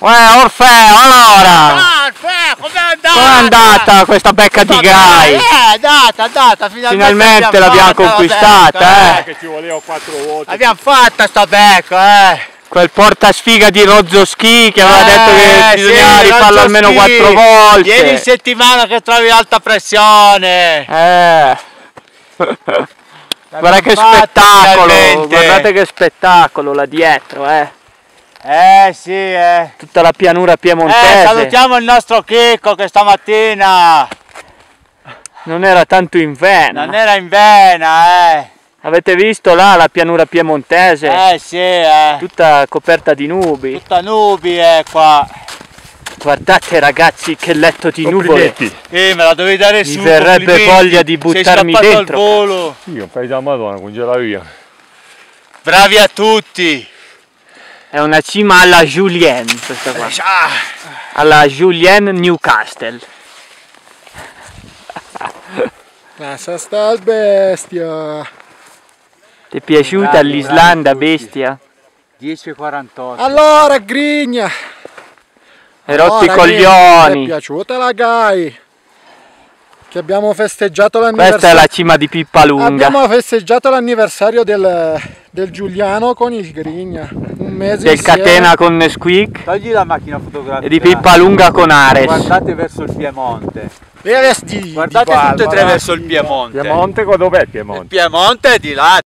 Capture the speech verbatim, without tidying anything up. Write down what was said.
Uè, Orfeo, allora! Ah, Orfeo, com'è andata? Com'è andata questa becca di Gai? Eh, è andata, è andata, finalmente, Finalmente l'abbiamo conquistata, becca, eh! Che ci voleva quattro volte. Abbiamo fatta sta becca, eh! Quel portasfiga di Rozzo Ski che aveva Eh, detto che bisognava sì, rifarlo Rozzo almeno Ski. quattro volte. Ieri in settimana che trovi l'alta pressione. Eh. Guarda che fatta, spettacolo, finalmente. guardate che spettacolo là dietro, eh. Eh sì, eh. Tutta la pianura Eh, piemontese. salutiamo il nostro Chicco che stamattina Non era tanto in vena. non era in vena, eh. Avete visto là la pianura piemontese? Eh sì, eh. Tutta coperta di nubi. Tutta nubi, eh, qua. Guardate ragazzi che letto di nuvole. Complimenti. Eh, me la dovevi dare Mi su. verrebbe complimenti. voglia di buttarmi Sei scappato dentro. al volo. Sì, un paio da Madonna, congela via. Bravi a tutti. È una cima alla Julien questa qua. Ah, Alla Julien Newcastle. Lascia sta bestia. Ti è piaciuta Bravi, l'Islanda, bravi tutti. bestia? dieci e quarantotto. Allora, grigna. Hai rotto i Allora, Grigna, coglioni. ti è piaciuta la Gai? Che abbiamo festeggiato Questa è l'anniversario. la cima di Pippalunga. Abbiamo festeggiato l'anniversario del, del Giuliano con il Grigna. Un mese Del insieme. Catena con Nesquik Togli la macchina fotografica. e di Pippalunga con Ares. Guardate verso il Piemonte. E vesti di Guardate barba, tutte e tre va. verso il Piemonte. Piemonte, dov'è Il Piemonte? Piemonte è di là.